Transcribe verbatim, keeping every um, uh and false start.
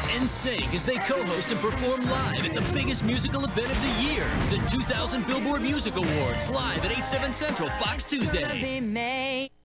N sync as they co-host and perform live at the biggest musical event of the year, the two thousand Billboard Music Awards, live at eight, seven Central, Fox Tuesday.